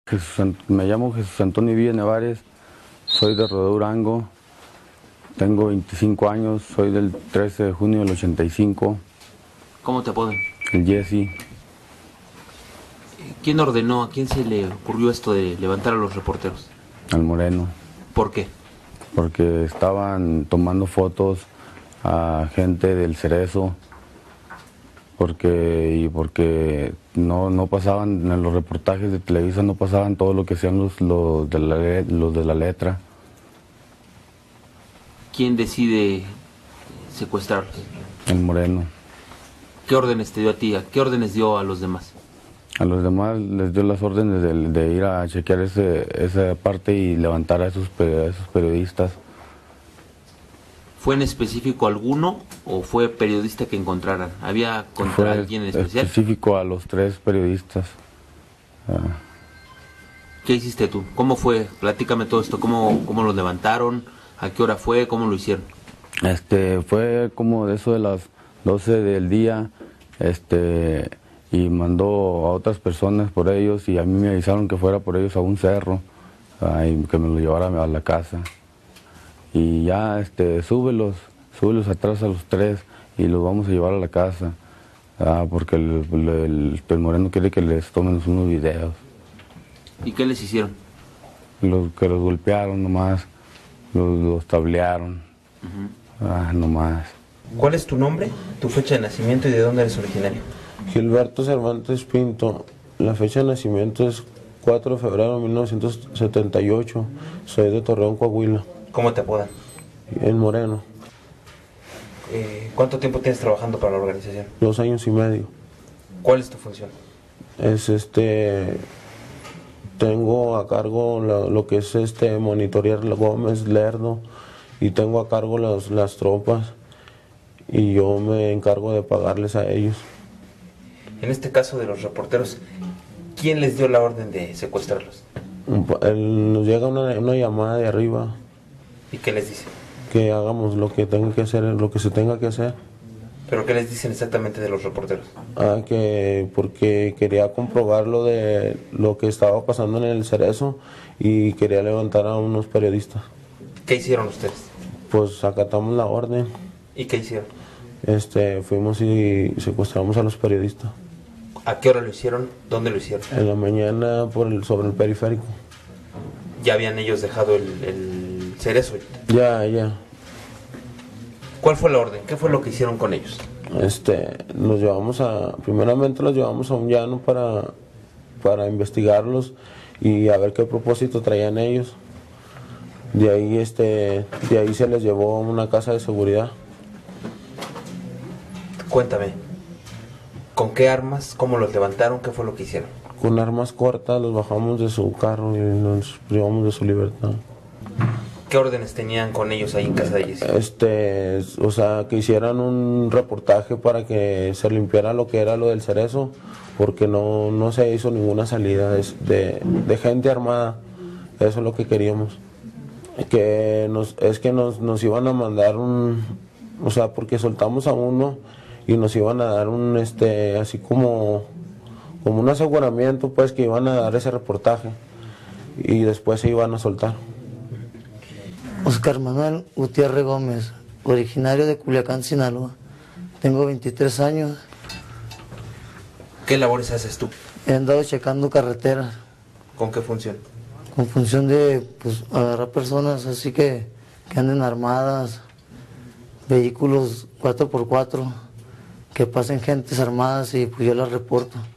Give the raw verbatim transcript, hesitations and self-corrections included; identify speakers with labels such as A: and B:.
A: Jesús, me llamo Jesús Antonio Villa Nevares, soy de Rodeo Durango, tengo veinticinco años, soy del trece de junio del ochenta y cinco.
B: ¿Cómo te apodan?
A: El Jesse.
B: ¿Quién ordenó, a quién se le ocurrió esto de levantar a los reporteros?
A: Al Moreno.
B: ¿Por qué?
A: Porque estaban tomando fotos a gente del Cerezo, porque y porque no, no pasaban en los reportajes de Televisa, no pasaban todo lo que hacían los, los, de la, los de la letra.
B: ¿Quién decide secuestrarlos?
A: El Moreno.
B: ¿Qué órdenes te dio a ti? ¿Qué órdenes dio a los demás?
A: A los demás les dio las órdenes de, de ir a chequear ese, esa parte y levantar a esos, a esos periodistas.
B: ¿Fue en específico alguno o fue periodista que encontraran? ¿Había contra
A: Fue
B: alguien en especial?
A: Específico a los tres periodistas. Ah.
B: ¿Qué hiciste tú? ¿Cómo fue? Platícame todo esto. ¿Cómo, cómo los levantaron? ¿A qué hora fue? ¿Cómo lo hicieron?
A: Este, fue como de eso de las doce del día, este, y mandó a otras personas por ellos y a mí me avisaron que fuera por ellos a un cerro, ah, y que me lo llevara a la casa. Y ya, este, súbelos, súbelos atrás a los tres y los vamos a llevar a la casa, ah, porque el, el, el Moreno quiere que les tomen unos videos.
B: ¿Y qué les hicieron?
A: Los que los golpearon nomás, los, los tablearon, uh-huh. ah, nomás.
B: ¿Cuál es tu nombre, tu fecha de nacimiento y de dónde eres originario?
C: Gilberto Cervantes Pinto. La fecha de nacimiento es cuatro de febrero de mil novecientos setenta y ocho. Soy de Torreón, Coahuila.
B: ¿Cómo te apodan?
C: El Moreno.
B: Eh, ¿Cuánto tiempo tienes trabajando para la organización?
C: Dos años y medio.
B: ¿Cuál es tu función?
C: Es este... Tengo a cargo lo, lo que es este monitorear la Gómez, Lerdo, y tengo a cargo las, las tropas, y yo me encargo de pagarles a ellos.
B: En este caso de los reporteros, ¿quién les dio la orden de secuestrarlos?
C: El, nos llega una, una llamada de arriba.
B: ¿Y qué les dice?
C: Que hagamos lo que tenga que hacer, lo que se tenga que hacer.
B: ¿Pero qué les dicen exactamente de los reporteros?
C: Ah, que porque quería comprobar lo de lo que estaba pasando en el Cerezo y quería levantar a unos periodistas.
B: ¿Qué hicieron ustedes?
C: Pues acatamos la orden.
B: ¿Y qué hicieron?
C: Este, fuimos y secuestramos a los periodistas.
B: ¿A qué hora lo hicieron? ¿Dónde lo hicieron?
C: En la mañana por el, sobre el periférico.
B: ¿Ya habían ellos dejado el, el Cerezo?
C: Ya, ya.
B: ¿Cuál fue la orden? ¿Qué fue lo que hicieron con ellos?
C: Este, los llevamos a, primeramente los llevamos a un llano para, para investigarlos y a ver qué propósito traían ellos. De ahí, este, de ahí se les llevó a una casa de seguridad.
B: Cuéntame, ¿con qué armas? ¿Cómo los levantaron? ¿Qué fue lo que hicieron?
C: Con armas cortas los bajamos de su carro y los privamos de su libertad.
B: ¿Qué órdenes tenían con ellos ahí en casa de Jesse?
C: Este, o sea, que hicieran un reportaje para que se limpiara lo que era lo del Cerezo, porque no, no se hizo ninguna salida de, de, de gente armada. Eso es lo que queríamos. Que nos, es que nos, nos iban a mandar un, o sea, porque soltamos a uno y nos iban a dar un, este, así como, como un aseguramiento, pues, que iban a dar ese reportaje y después se iban a soltar.
D: Oscar Manuel Gutiérrez Gómez, originario de Culiacán, Sinaloa. Tengo veintitrés años.
B: ¿Qué labores haces tú?
D: He andado checando carreteras.
B: ¿Con qué función?
D: Con función de, pues, agarrar personas así que, que anden armadas, vehículos cuatro por cuatro, que pasen gentes armadas y pues yo las reporto.